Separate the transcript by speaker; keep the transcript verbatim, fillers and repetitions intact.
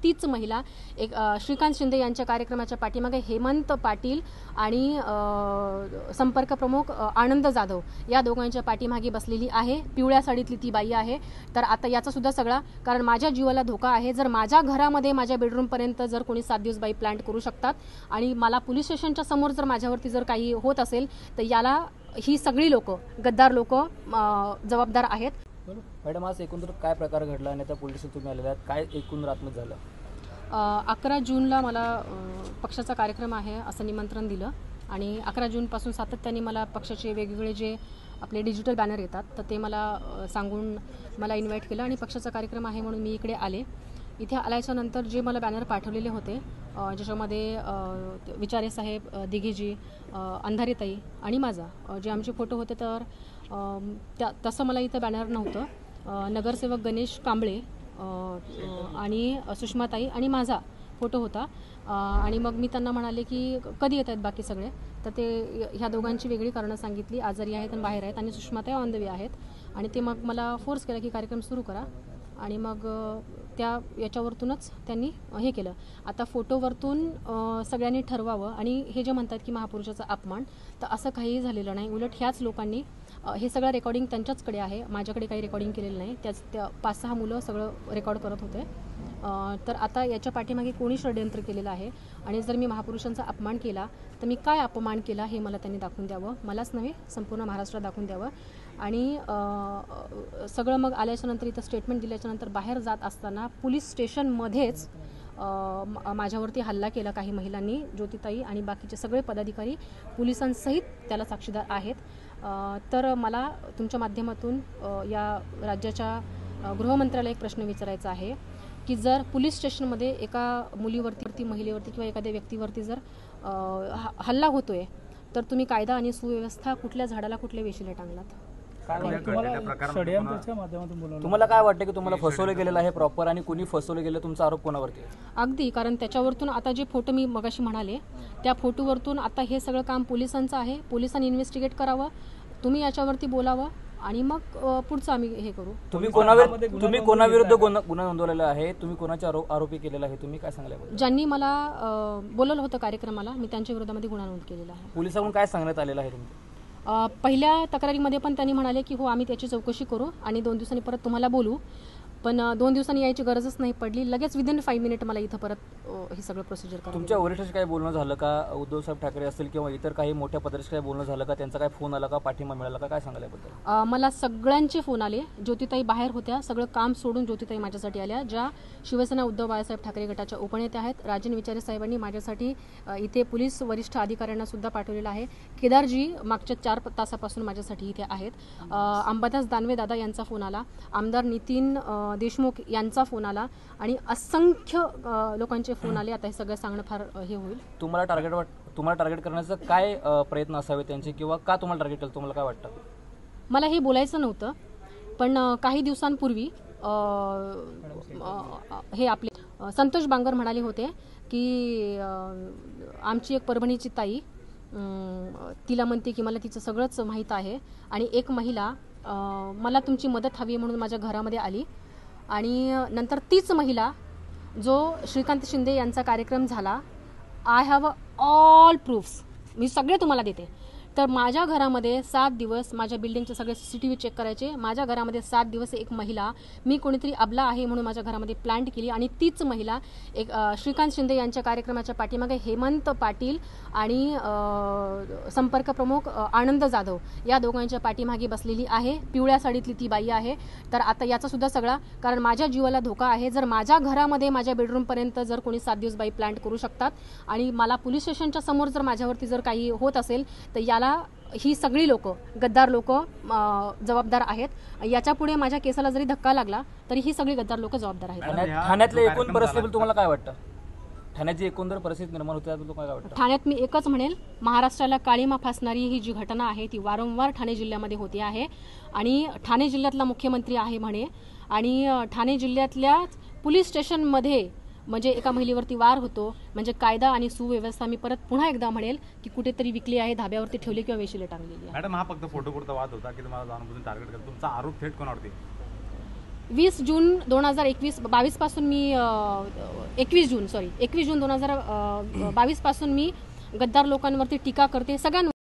Speaker 1: तीच महिला एक श्रीकांत शिंदे यांच्या कार्यक्रमाच्या पाठीमागे हेमंत पाटील आणि संपर्क प्रमुख आनंद जाधव या दोघांच्या पाठीमागे बसलेली आहे। पिवळ्या साडीतली ती बाई आहे। तर आता याचा सुद्धा सगळा कारण माझ्या जीवाला धोका आहे। जर माझ्या घरामध्ये माझ्या बेडरूमपर्यंत जर कोणी सात दिवस बाई प्लांट करू शकतात आणि मला पोलीस स्टेशनच्या समोर जर माझ्यावरती जर काही होत असेल तर याला ही सगळी लोक गद्दार लोक जबाबदार आहेत।
Speaker 2: मॅडम, आज एकंदर काय प्रकार घडला आणि त्या पोलीस तुम्ही आलेला आहात, काय एकूण रात्रीत झालं?
Speaker 1: अकरा जूनला मला पक्षाचा कार्यक्रम आहे असं निमंत्रण दिलं आणि अकरा जूनपासून सातत्याने मला पक्षाचे वेगवेगळे जे आपले डिजिटल बॅनर येतात तर ते मला सांगून मला इन्व्हाइट केलं आणि पक्षाचा कार्यक्रम आहे म्हणून मी इकडे आले। इथे आल्याच्या नंतर जे मला बॅनर पाठवलेले होते ज्याच्यामध्ये विचारे साहेब, दिघेजी, अंधारेताई आणि माझा जे आमचे फोटो होते तर त्या तसं मला इथं बॅनर नव्हतं। नगरसेवक गणेश कांबळे आणि सुषमाताई आणि माझा फोटो होता आणि मग मी त्यांना म्हणाले की कधी येत आहेत बाकी सगळे, तर ते ह्या दोघांची वेगळी कारणं सांगितली, आजारी आहेत आणि बाहेर आहेत आणि सुषमाताई ऑन द वे आहेत आणि ते मग मला फोर्स केला की कार्यक्रम सुरू करा आणि मग त्या याच्यावरतूनच त्यांनी हे केलं। आता फोटोवरतून सगळ्यांनी ठरवावं आणि हे जे म्हणतात की महापुरुषाचा अपमान, तर असं काहीही झालेलं नाही। उलट ह्याच लोकांनी हे सगळं रेकॉर्डिंग त्यांच्याचकडे आहे, माझ्याकडे काही रेकॉर्डिंग केलेलं नाही। त्याच त्या पाच सहा मुलं सगळं रेकॉर्ड करत होते। तर आता याच्या पाठीमागे कोणी षडयंत्र केलेलं आहे आणि जर मी महापुरुषांचा अपमान केला तर मी काय अपमान केला हे मला त्यांनी दाखवून द्यावं, मलाच नव्हे संपूर्ण महाराष्ट्रात दाखवून द्यावं। आणि सगळं मग आल्याच्यानंतर इथं स्टेटमेंट दिल्याच्यानंतर बाहेर जात असताना पोलीस स्टेशनमध्येच माझ्यावरती हल्ला केला काही महिलांनी, ज्योतिताई आणि बाकीचे सगळे पदाधिकारी पोलिसांसहित त्याला साक्षीदार आहेत। तर मला तुमच्या माध्यमातून या राज्याच्या गृहमंत्र्याला एक प्रश्न विचारायचा आहे की जर पोलीस स्टेशनमध्ये एका मुलीवरती, महिलेवरती किंवा एखाद्या व्यक्तीवरती जर हल्ला होतोय तर तुम्ही कायदा आणि सुव्यवस्था कुठल्या झाडाला कुठल्या वेशीला टांगलात?
Speaker 2: तुम्हाला काय वाटतं की तुम्हाला फसवलं गेलेलं आहे प्रॉपर आणि कोणी फसवलं गेलं, तुमचा आरोप कोणावरती आहे?
Speaker 1: अगदी, कारण त्याच्यावरतून आता जे फोटो मी मगाशी म्हणाले त्या फोटोवरतून आता हे सगळं काम पोलिसांचं आहे। पोलिसांनी इन्व्हेस्टिगेट करावं, तुम्ही याच्यावरती बोलावं आणि मग पुढचं आम्ही हे करू।
Speaker 2: तुम्ही कोणावर तुम्ही कोणाविरुद्ध गुन्हा नोंदवलेला आहे, तुम्ही कोणाचे आरोपी केलेला आहे, तुम्ही काय सांगले?
Speaker 1: ज्यांनी मला बोलवलं होतं कार्यक्रमाला मी त्यांच्या विरोधामध्ये गुन्हा नोंद केलेला आहे।
Speaker 2: पोलिसांकडून काय सांगण्यात आलेलं आहे तुमचं?
Speaker 1: पहिल्या तक्रारीमध्ये पण त्यांनी म्हणाले की हो आम्ही त्याची चौकशी करू आणि दोन दिवसांनी परत तुम्हाला बोलू, पण दोन दिवसांनी यायची गरजच नाही पडली। लगेच विदिन फाईव्ह मिनिट मला इथं परत हे सगळं प्रोसिजर करा।
Speaker 2: तुमच्या वरिष्ठांशी काय बोलणं झालं का? उद्धव साहेब ठाकरे असतील किंवा इतर काही मोठ्या पदाधिकारी काय बोलणं झालं का? त्यांचा काय फोन आला का? पाठिंबा मिळाला का? काय सांगायला?
Speaker 1: मला सगळ्यांचे फोन आले। ज्योतिताई बाहेर होत्या, सगळं काम सोडून ज्योतिताई माझ्यासाठी आल्या, ज्या शिवसेना उद्धव बाळासाहेब ठाकरे गटाच्या उपनेत्या आहेत। राजन विचारे साहेबांनी माझ्यासाठी इथे पोलीस वरिष्ठ अधिकाऱ्यांना सुद्धा पाठवलेलं आहे। केदारजी मागच्या चार तासापासून माझ्यासाठी इथे आहेत। अंबादास दानवे दादा यांचा फोन आला, आमदार नितीन देशमुख यांचा फोन आला आणि असंख्य लोकांचे फोन आले। आता हे सगळं सांगणं फार हे होईल।
Speaker 2: तुम्हाला टार्गेट वाट तुम्हाला टार्गेट करण्याचा काय प्रयत्न असावे त्यांचे किंवा का तुम्हाला टार्गेट केलं, तुम्हाला काय वाटतं?
Speaker 1: मला हे बोलायचं नव्हतं, पण काही दिवसांपूर्वी हे आपले संतोष बांगर म्हणाले होते की आमची एक परभणीची ताई तिला म्हणते की मला तिचं सगळंच माहीत आहे आणि एक महिला मला तुमची मदत हवी म्हणून माझ्या घरामध्ये आली आणि नंतर तीच महिला जो श्रीकांत शिंदे यांचा कार्यक्रम झाला, आय हॅव ऑल प्रूफ्स, मी सगळे तुम्हाला देते। तर माझ्या घरामध्ये सात दिवस माझ्या बिल्डिंगचे सगळे सीसीटीव्ही चेक करायचे। माझ्या घरामध्ये सात दिवस एक महिला मी कोणीतरी अबला आहे म्हणून माझ्या घरामध्ये प्लांट केली आणि तीच महिला एक श्रीकांत शिंदे यांच्या कार्यक्रमाच्या पाठीमागे हेमंत पाटील आणि संपर्क प्रमुख आनंद जाधव या दोघांच्या पाठीमागे बसलेली आहे। पिवळ्या साडीतली ती बाई आहे। तर आता याचा सुद्धा सगळा कारण माझ्या जीवाला धोका आहे। जर माझ्या घरामध्ये माझ्या बेडरूमपर्यंत जर कोणी सात दिवस बाई प्लांट करू शकतात आणि मला पोलीस स्टेशनच्या समोर जर माझ्यावरती जर काही होत असेल तर याला ही सगळी लोक गद्दार लोक जबाबदार आहेत। याच्या पुढे माझ्या केसाला जरी धक्का लागला तरी ही सगळी गद्दार लोक जबाबदार आहेत।
Speaker 2: ठाण्यातले एकूण परिस्थिती तुम्हाला काय वाटतं? ठाण्याची एकंदर परिस्थिती निर्माण होते तुम्हाला काय वाटतं?
Speaker 1: ठाण्यात मी एकच म्हणेल, महाराष्ट्राला काळीमा फासणारी ही जी घटना आहे ती वारंवार ठाणे जिल्ह्यामध्ये होते आहे आणि ठाणे जिल्ह्यातला मुख्यमंत्री आहे म्हणे आणि ठाणे जिल्ह्यातल्या पोलीस स्टेशनमध्ये म्हणजे एका महिलेवरती वार होतो म्हणजे कायदा आणि सुव्यवस्था मी परत पुन्हा एकदा म्हणेल की कुठेतरी विकली आहे, धाब्यावरती ठेवली किंवा वेशीला टांगलेली आहे।
Speaker 3: मॅडम, हा फक्त फोटो पुरता वाद होता की तुम्हाला जाणून टार्गेट करतो, तुमचा आरोप थेट कोणावरती?
Speaker 1: वीस जून दोन हजार एकवीस बावीस पासून मी एकवीस जून सॉरी एकवीस जून दोन हजार बावीस पासून मी गद्दार लोकांवरती टीका करते सगळ्यांवर